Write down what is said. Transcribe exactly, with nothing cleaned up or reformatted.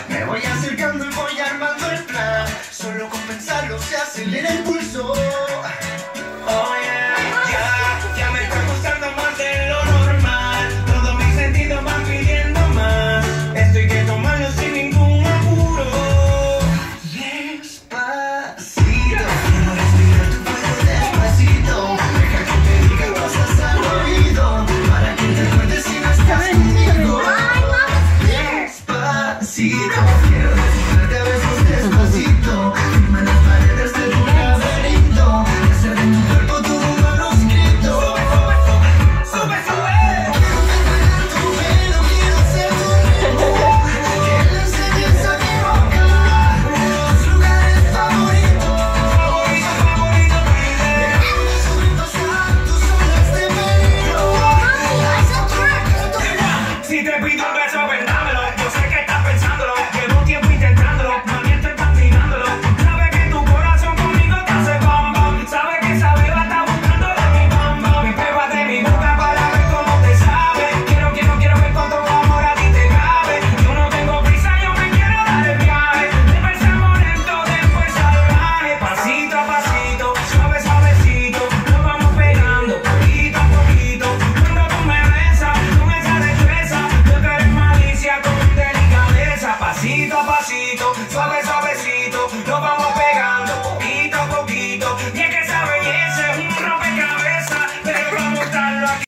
Me voy acercando y voy armando el plan. Solo con pensarlo se acelera el pulso. Oh yeah, ya, ya me está gustando más de lo normal. Todos mis sentidos van pidiendo más. Esto hay que tomarlo sin ningún apuro. Despacito, quiero respirar tu cuello despacito. Deja que te diga cosas al oído, para que te acuerdes si no estás conmigo. Despacito, quiero desnudarte a besos despacito. Firma las paredes de tu laberinto, hacer de tu cuerpo todo un manuscrito. Sube, sube. Quiero penetrar tu pelo, quiero ser tu ritmo, que le enseñes a mi boca tus lugares favoritos. Favorito, favorito, baby. Sobrepasar tus olas de peligro. Si te pido un beso, ven, dámelo. Yo sé que estás pensándolo, llevo tiempo intentándolo. Mami, estoy castigándolo. Sabes que tu corazón conmigo te hace bam bam. Sabes que esa beba está buscando de mi bam bam. Me pruebas de mi boca para ver cómo te sabe. Quiero, quiero, quiero ver cuánto amor a ti te cabe. Yo no tengo prisa, yo me quiero dar el viaje. Empezamos lento, después salvaje. Pasito a pasito, suave, suavecito. Nos vamos pegando poquito a poquito. Cuando tú me besas con esa destreza, yo quiero malicia con delicadeza. Pasito a pasito, suave, suavecito.